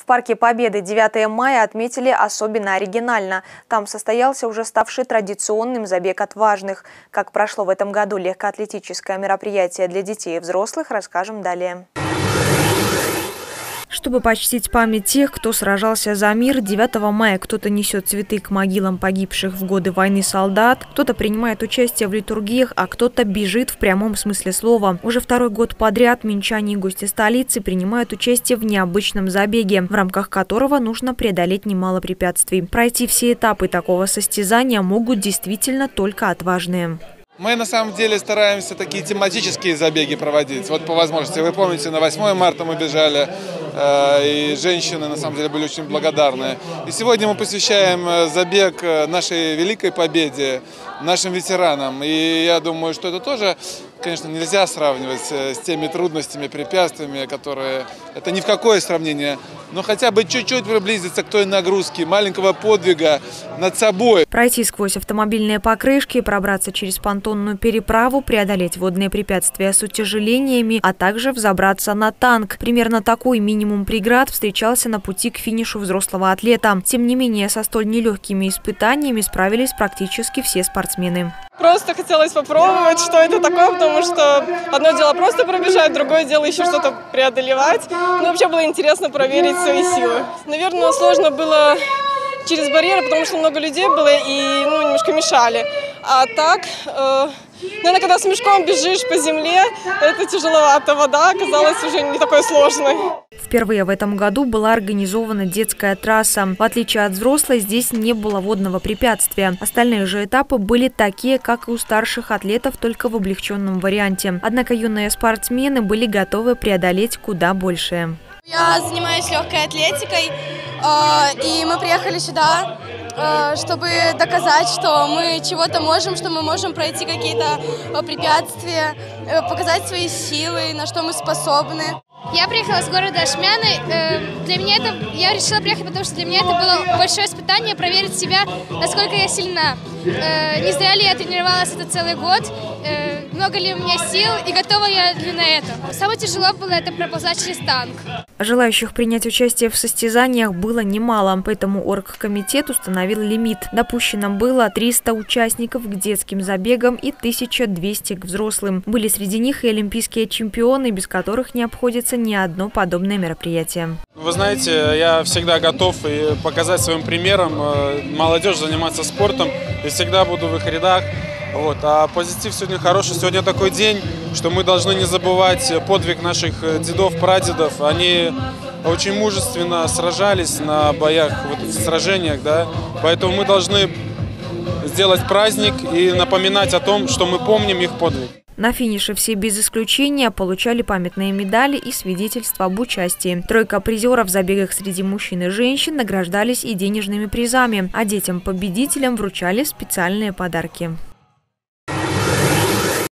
В парке Победы 9 мая отметили особенно оригинально. Там состоялся уже ставший традиционным забег отважных. Как прошло в этом году легкоатлетическое мероприятие для детей и взрослых, расскажем далее. Чтобы почтить память тех, кто сражался за мир, 9 мая кто-то несет цветы к могилам погибших в годы войны солдат, кто-то принимает участие в литургиях, а кто-то бежит в прямом смысле слова. Уже второй год подряд минчане и гости столицы принимают участие в необычном забеге, в рамках которого нужно преодолеть немало препятствий. Пройти все этапы такого состязания могут действительно только отважные. Мы на самом деле стараемся такие тематические забеги проводить. Вот по возможности. Вы помните, на 8 марта мы бежали, и женщины на самом деле были очень благодарны. И сегодня мы посвящаем забег нашей великой победе, нашим ветеранам. И я думаю, что это тоже, конечно, нельзя сравнивать с теми трудностями, препятствиями, которые... Это ни в какое сравнение. Но хотя бы чуть-чуть приблизиться к той нагрузке, маленького подвига над собой. Пройти сквозь автомобильные покрышки, пробраться через понтонную переправу, преодолеть водные препятствия с утяжелениями, а также взобраться на танк. Примерно такой минимум преград встречался на пути к финишу взрослого атлета. Тем не менее, со столь нелегкими испытаниями справились практически все спортсмены. Просто хотелось попробовать, что это такое, потому что одно дело просто пробежать, другое дело еще что-то преодолевать. Ну, вообще было интересно проверить свои силы. Наверное, сложно было через барьеры, потому что много людей было и немножко мешали. А так, наверное, когда с мешком бежишь по земле, это тяжеловато. Вода оказалась уже не такой сложной. Впервые в этом году была организована детская трасса. В отличие от взрослой, здесь не было водного препятствия. Остальные же этапы были такие, как и у старших атлетов, только в облегченном варианте. Однако юные спортсмены были готовы преодолеть куда большее. Я занимаюсь легкой атлетикой, и мы приехали сюда, чтобы доказать, что мы чего-то можем, что мы можем пройти какие-то препятствия, показать свои силы, на что мы способны. Я приехала с города Ашмяны. Я решила приехать, потому что для меня это было большое испытание проверить себя, насколько я сильна. Не зря ли я тренировалась это целый год, много ли у меня сил и готова я ли на это. Самое тяжело было это проползать через танк. Желающих принять участие в состязаниях было немало, поэтому оргкомитет установил лимит. Допущено было 300 участников к детским забегам и 1200 к взрослым. Были среди них и олимпийские чемпионы, без которых не обходится ни одно подобное мероприятие. Вы знаете, я всегда готов и показать своим примером молодежь заниматься спортом и всегда буду в их рядах. А позитив сегодня хороший. Сегодня такой день, что мы должны не забывать подвиг наших дедов, прадедов. Они очень мужественно сражались на боях, в сражениях, да? Поэтому мы должны сделать праздник и напоминать о том, что мы помним их подвиг. На финише все без исключения получали памятные медали и свидетельства об участии. Тройка призеров в забегах среди мужчин и женщин награждались и денежными призами, а детям-победителям вручали специальные подарки.